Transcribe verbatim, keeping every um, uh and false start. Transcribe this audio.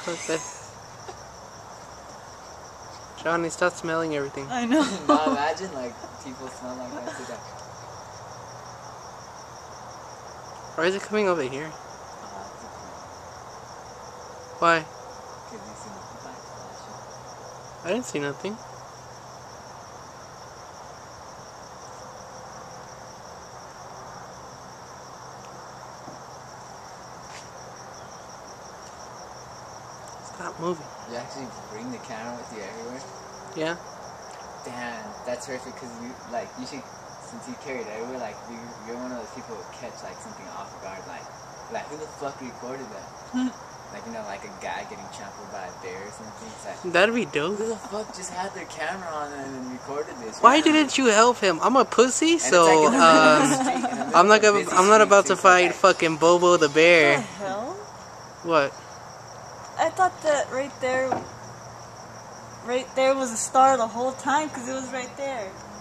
fuck that. Johnny, stop smelling everything. I know. Now imagine like people smell like that today. Why is it coming over here? Uh, Why? Because you see the lights flashing. I didn't see nothing. Stop moving. You actually bring the camera with you everywhere? Yeah? Damn, that's terrific because you, like, you should, since you carry it everywhere, like, you, you're one of those people who catch, like, something off guard, like, like, who the fuck recorded that? Like, you know, like a guy getting trampled by a bear or something. It's like, That'd be dope. who the fuck just had their camera on and then recorded this? Why right? didn't you help him? I'm a pussy, And it's so like in the middle of the um, street, in the middle I'm not of a gonna. busy I'm not street, about so to it's fight like, fucking Bobo the What the bear. hell? What? I thought that right there, right there was a star the whole time because it was right there.